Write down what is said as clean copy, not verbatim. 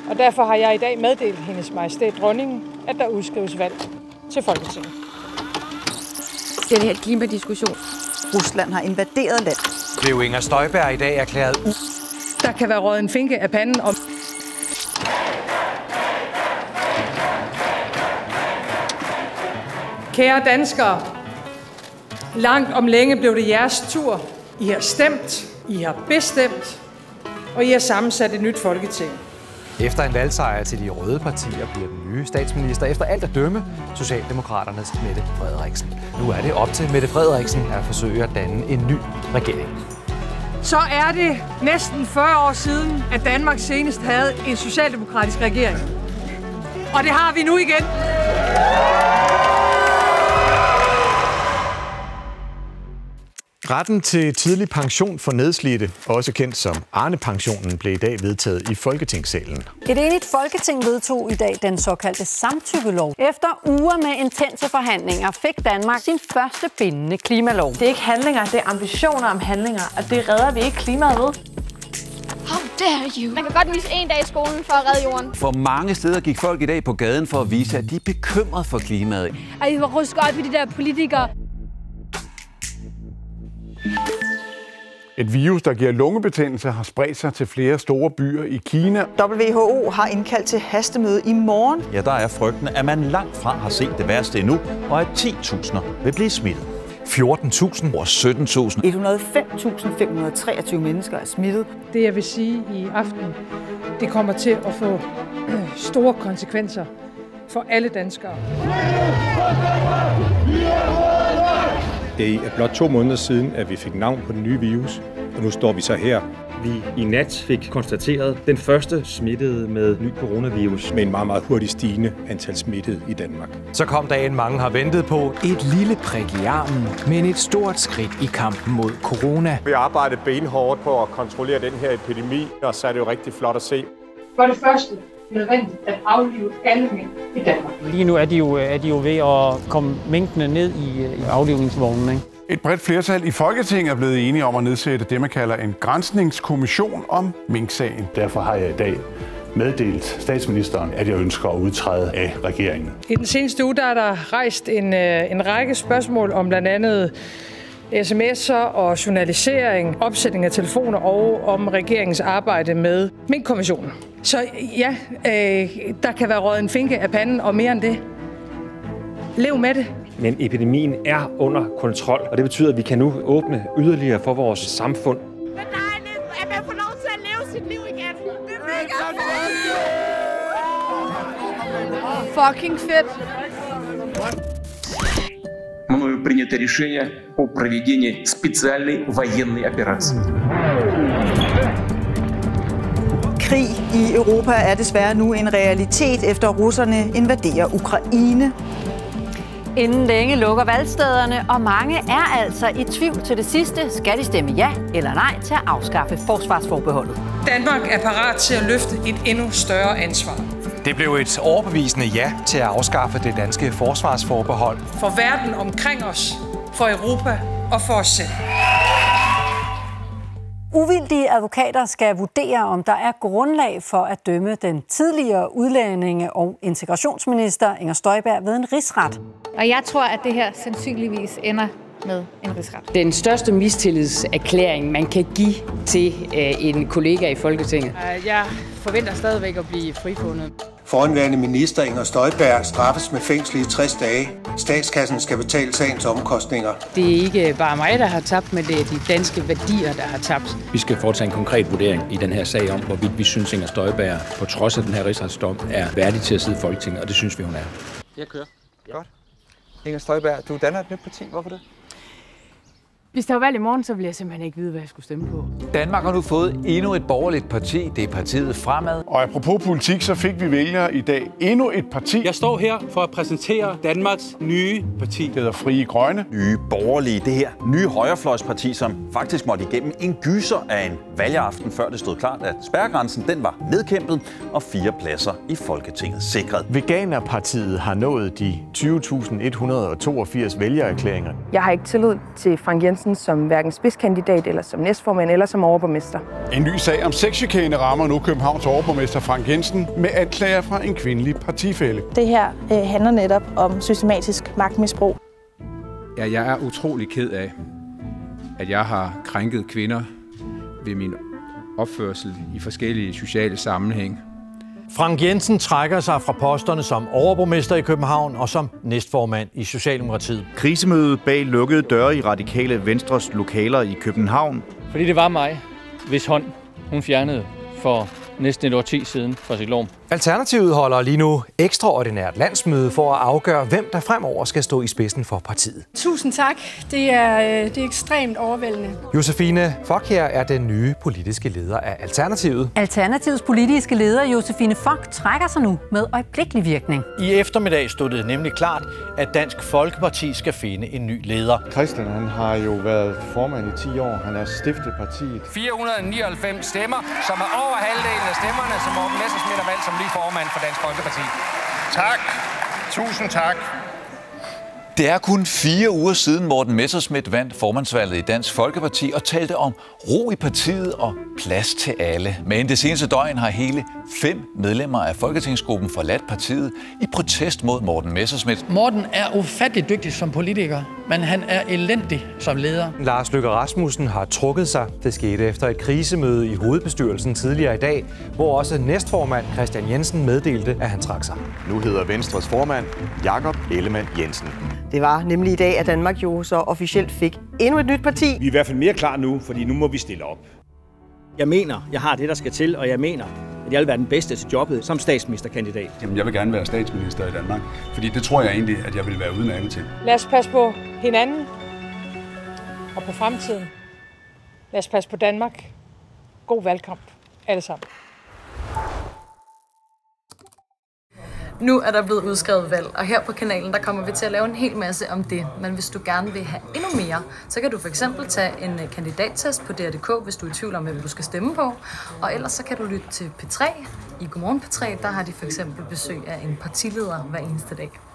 Og derfor har jeg i dag meddelt hendes majestæt dronningen, at der udskrives valg til Folketinget. Det er en helt klimadiskussion. Rusland har invaderet land. Blev Inger Støjberg i dag erklæret Der kan være røget en finke af panden om... Kære danskere, langt om længe blev det jeres tur. I har stemt, I har bestemt, og I har sammensat et nyt Folketing. Efter en valgsejr til de røde partier bliver den nye statsminister efter alt at dømme Socialdemokraternes Mette Frederiksen. Nu er det op til Mette Frederiksen at forsøge at danne en ny regering. Så er det næsten 40 år siden, at Danmark senest havde en socialdemokratisk regering. Og det har vi nu igen. Retten til tidlig pension for nedslidte, også kendt som Arne-pensionen, blev i dag vedtaget i Folketingssalen. Et enigt Folketing vedtog i dag den såkaldte samtykkelov. Efter uger med intense forhandlinger fik Danmark sin første bindende klimalov. Det er ikke handlinger, det er ambitioner om handlinger, og det redder vi ikke klimaet ved. How dare you? Man kan godt misse en dag i skolen for at redde jorden. For mange steder gik folk i dag på gaden for at vise, at de er bekymrede for klimaet. Og I var ruske op i de der politikere. Et virus, der giver lungebetændelse, har spredt sig til flere store byer i Kina. WHO har indkaldt til hastemøde i morgen. Ja, der er frygten, at man langt fra har set det værste endnu, og at 10.000 vil blive smittet. 14.000 over 17.000. 105.523 mennesker er smittet. Det jeg vil sige i aften, det kommer til at få store konsekvenser for alle danskere. Det er blot 2 måneder siden, at vi fik navn på den nye virus, og nu står vi så her. Vi i nat fik konstateret den første smittede med ny coronavirus. Med en meget, meget hurtigt stigende antal smittede i Danmark. Så kom dagen, mange har ventet på. Et lille prik i armen, men et stort skridt i kampen mod corona. Vi arbejder benhårdt på at kontrollere den her epidemi, og så er det jo rigtig flot at se. For det første nødvendigt at aflive alle mink i Danmark. Lige nu er de jo ved at komme mængdene ned i aflivningsvognen, ikke? Et bredt flertal i Folketinget er blevet enige om at nedsætte det, man kalder en granskningskommission om minksagen. Derfor har jeg i dag meddelt statsministeren, at jeg ønsker at udtræde af regeringen. I den seneste uge der er der rejst en række spørgsmål om blandt andet sms'er og journalisering, opsætning af telefoner og om regeringens arbejde med minkkommissionen. Så ja, der kan være røget en finke af panden og mere end det. Lev med det. Men epidemien er under kontrol, og det betyder, at vi kan nu åbne yderligere for vores samfund. Det er dejligt, at man får lov til at leve sit liv igen. Det er mega fedt. Fucking fedt. Мною принято решение о проведении специальной военной операции. Krig i Europa er desværre nu en realitet, efter russerne invaderer Ukraine. Inden længe lukker valgstederne, og mange er altså i tvivl til det sidste. Skal de stemme ja eller nej til at afskaffe forsvarsforbeholdet? Danmark er parat til at løfte et endnu større ansvar. Det blev et overbevisende ja til at afskaffe det danske forsvarsforbehold. For verden omkring os, for Europa og for os selv. Uvildige advokater skal vurdere, om der er grundlag for at dømme den tidligere udlændinge- og integrationsminister Inger Støjberg ved en rigsret. Og jeg tror, at det her sandsynligvis ender med en rigsret. Den største mistillidserklæring, man kan give til en kollega i Folketinget. Jeg forventer stadigvæk at blive frifundet. Forhenværende minister Inger Støjberg straffes med fængsel i 60 dage. Statskassen skal betale sagens omkostninger. Det er ikke bare mig, der har tabt, men det er de danske værdier, der har tabt. Vi skal foretage en konkret vurdering i den her sag om, hvorvidt vi synes, Inger Støjberg på trods af den her rigsretsdom er værdig til at sidde i Folketinget, og det synes vi, hun er. Jeg kører. Godt. Inger Støjberg, du danner et nyt parti. Hvorfor det? Hvis der var valg i morgen, så ville jeg simpelthen ikke vide, hvad jeg skulle stemme på. Danmark har nu fået endnu et borgerligt parti. Det er partiet Fremad. Og apropos politik, så fik vi vælgere i dag endnu et parti. Jeg står her for at præsentere Danmarks nye parti. Det hedder Frie Grønne. Nye borgerlige, det her nye højrefløjsparti, som faktisk måtte igennem en gyser af en valgaften, før det stod klart, at spærregrænsen den var nedkæmpet, og 4 pladser i Folketinget sikret. Veganerpartiet har nået de 20.182 vælgererklæringer. Jeg har ikke tillid til Frank Jensen Jensen som hverken spidskandidat eller som næstformand eller som overborgmester. En ny sag om sexchikane rammer nu Københavns overborgmester Frank Jensen med anklager fra en kvindelig partifælle. Det her handler netop om systematisk magtmisbrug. Ja, jeg er utrolig ked af, at jeg har krænket kvinder ved min opførsel i forskellige sociale sammenhæng. Frank Jensen trækker sig fra posterne som overborgmester i København og som næstformand i Socialdemokratiet. Krisemøde bag lukkede døre i Radikale Venstres lokaler i København. Fordi det var mig, hvis hånd hun fjernede for næsten et årti siden fra sit lom. Alternativet holder lige nu ekstraordinært landsmøde for at afgøre, hvem der fremover skal stå i spidsen for partiet. Tusind tak. Det er ekstremt overvældende. Josefine Fock her er den nye politiske leder af Alternativet. Alternativets politiske leder, Josefine Fock, trækker sig nu med øjeblikkelig virkning. I eftermiddag stod det nemlig klart, at Dansk Folkeparti skal finde en ny leder. Christian, han har jo været formand i 10 år. Han har stiftet partiet. 499 stemmer, som er over halvdelen af stemmerne, som Morten Messerschmidt har valgt som ny formand for Dansk Folkeparti. Tak. Tusind tak. Det er kun 4 uger siden Morten Messerschmidt vandt formandsvalget i Dansk Folkeparti og talte om ro i partiet og plads til alle. Men det seneste døgn har hele 5 medlemmer af Folketingsgruppen forladt partiet i protest mod Morten Messerschmidt. Morten er ufattelig dygtig som politiker, men han er elendig som leder. Lars Løkke Rasmussen har trukket sig. Det skete efter et krisemøde i hovedbestyrelsen tidligere i dag, hvor også næstformand Christian Jensen meddelte, at han trak sig. Nu hedder Venstres formand Jakob Ellemann-Jensen. Det var nemlig i dag, at Danmark jo så officielt fik endnu et nyt parti. Vi er i hvert fald mere klar nu, fordi nu må vi stille op. Jeg mener, jeg har det, der skal til, og jeg mener, at jeg vil være den bedste til jobbet som statsministerkandidat. Jamen, jeg vil gerne være statsminister i Danmark, fordi det tror jeg egentlig, at jeg vil være udmærket til. Lad os passe på hinanden og på fremtiden. Lad os passe på Danmark. God valgkamp, alle sammen. Nu er der blevet udskrevet valg, og her på kanalen, der kommer vi til at lave en hel masse om det. Men hvis du gerne vil have endnu mere, så kan du for eksempel tage en kandidattest på DR.dk, hvis du er i tvivl om, hvem du skal stemme på. Og ellers så kan du lytte til P3. I Godmorgen P3, der har de for eksempel besøg af en partileder hver eneste dag.